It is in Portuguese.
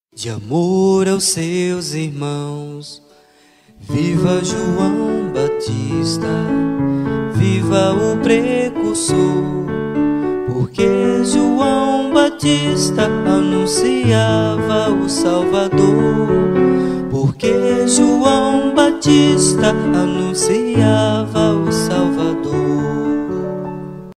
De amor aos seus irmãos, viva João Batista, viva o precursor, porque João Batista anunciava o Salvador, porque João Batista anunciava